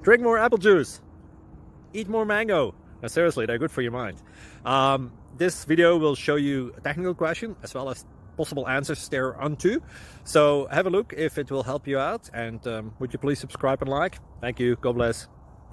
Drink more apple juice. Eat more mango. No, seriously, they're good for your mind. This video will show you a technical question as well as possible answers thereunto. So have a look if it will help you out, and would you please subscribe and like? Thank you. God bless.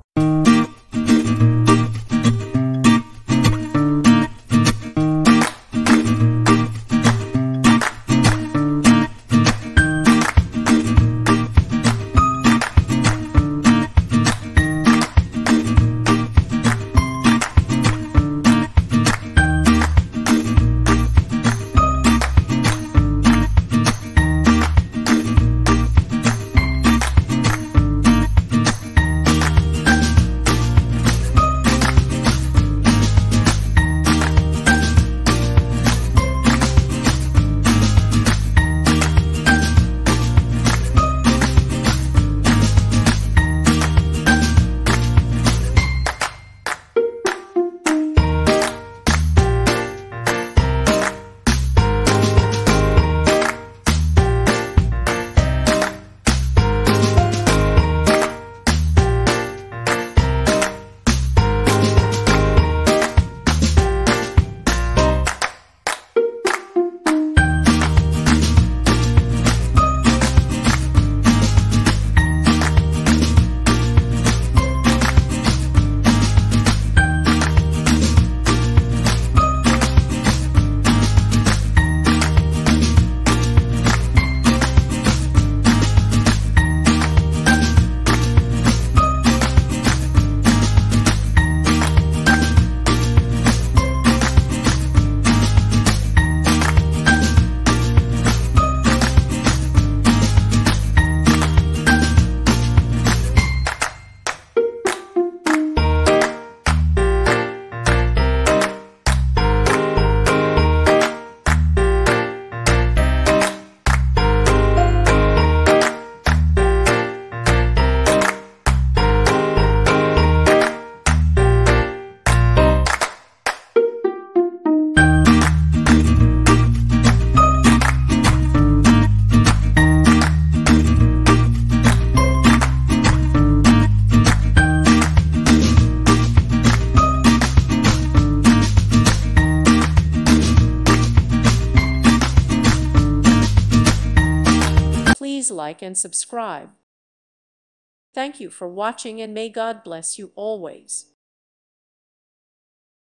Please like and subscribe. Thank you for watching, and may God bless you always.